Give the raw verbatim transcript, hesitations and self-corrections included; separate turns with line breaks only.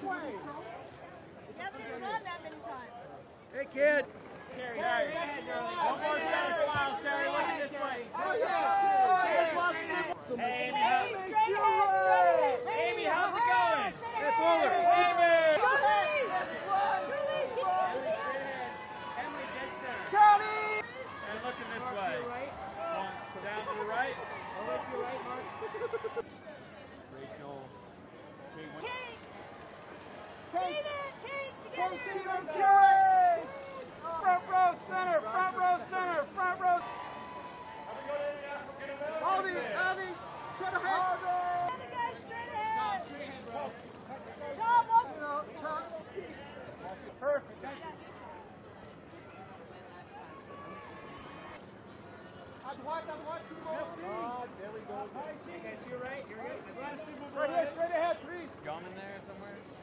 way.
Never been run that many times.
Hey, kid.
Carrie, Carrie, one more set of smiles, Carrie. Looking this way.
Oh, yeah.
Hey, Amy,
Hey,
how-
straight ahead, straight ahead.
Amy, how's it going?
Hey, Fuller.
Amy!
Charlize! Charlize, get into the end.
Emily, dead center.
Charlie.
And looking this way. One, down to the right.
I'll let you right, Mark.
Rachel. Kate, one-
Kate!
Kate.
Kate,
Kate,
together!
Kate.
Front row center, front row center, front row.
Avi, Avi, straight ahead.
The guys straight ahead. Tom, walk.
You know, top.
Perfect.
I'd watch, I'd watch you go. Ah, there we go.
Okay, to your right. Here we go.
Right here, straight ahead, please.
Gum in there somewhere.